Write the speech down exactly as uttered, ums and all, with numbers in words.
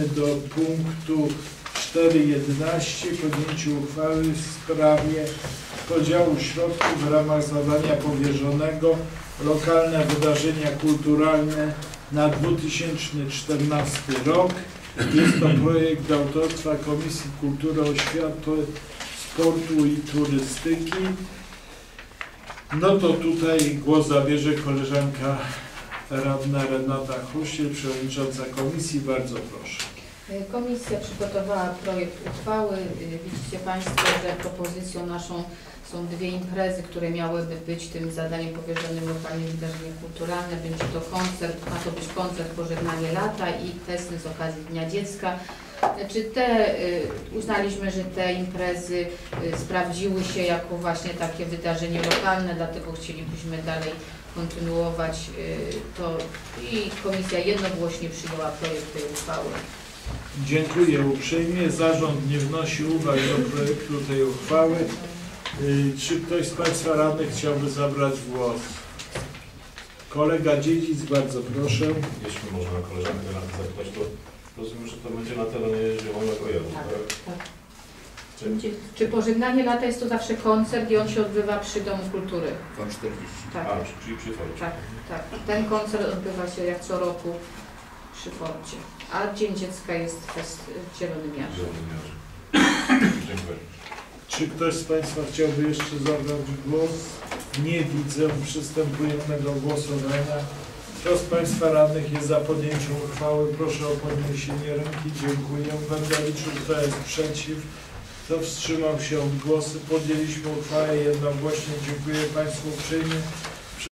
Przechodzimy do punktu cztery jedenaście. Podjęcie uchwały w sprawie podziału środków w ramach zadania powierzonego lokalne wydarzenia kulturalne na dwa tysiące czternasty rok. Jest to projekt autorstwa Komisji Kultury, Oświaty, Sportu i Turystyki. No to tutaj głos zabierze koleżanka radna Renata Chruściel, przewodnicząca komisji. Bardzo proszę. Komisja przygotowała projekt uchwały. Widzicie Państwo, że propozycją naszą są dwie imprezy, które miałyby być tym zadaniem powierzonym lokalnie wydarzenie kulturalne. Będzie to koncert, ma to być koncert Pożegnanie Lata i testy z okazji Dnia Dziecka. Czy te, uznaliśmy, że te imprezy sprawdziły się jako właśnie takie wydarzenie lokalne, dlatego chcielibyśmy dalej kontynuować to i komisja jednogłośnie przyjęła projekt tej uchwały. Dziękuję uprzejmie. Zarząd nie wnosi uwag do projektu tej uchwały. Czy ktoś z Państwa radnych chciałby zabrać głos? Kolega Dziedzic, bardzo proszę. Jeśli można koleżankę zapytać, to rozumiem, że to będzie na terenie Zielonego Jaru, tak? Tak. Czy, Czy Pożegnanie Lata jest to zawsze koncert i on się odbywa przy Domu Kultury? F czterdzieści. Tak. A, czyli przy Forcie. Tak, tak. Ten koncert odbywa się jak co roku przy Forcie. A Dzień Dziecka jest w Zielonym Jarze. Zielonym Jarze. Dziękuję. Czy ktoś z Państwa chciałby jeszcze zabrać głos? Nie widzę. Przystępujemy do głosowania. Kto z Państwa radnych jest za podjęciem uchwały? Proszę o podniesienie ręki. Dziękuję. Będę liczył, kto jest przeciw. Kto wstrzymał się od głosu? Podjęliśmy uchwałę jednogłośnie. Dziękuję Państwu uprzejmie.